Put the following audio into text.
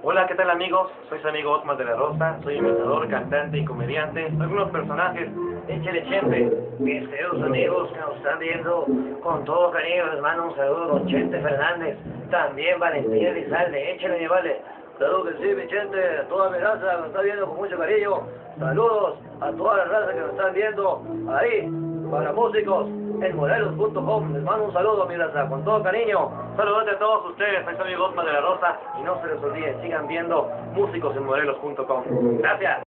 Hola, ¿qué tal amigos? Soy su amigo Osmar de la Rosa, soy imitador, cantante y comediante. Algunos personajes, échale Chente. Mis queridos amigos que nos están viendo, con todo cariño les mando un saludo, don Chente Fernández. También Valentín Elizalde, échale mi vale. Claro que sí, mi Chente, a toda mi raza que nos está viendo con mucho cariño. Saludos a toda la raza que nos están viendo ahí, para músicos, en morelos.com. Les mando un saludo, mi raza, con todo cariño. Saludos a todos ustedes, soy su amigo Osmar de la Rosa. Y no se les olvide, sigan viendo músicos en morelos.com. Gracias.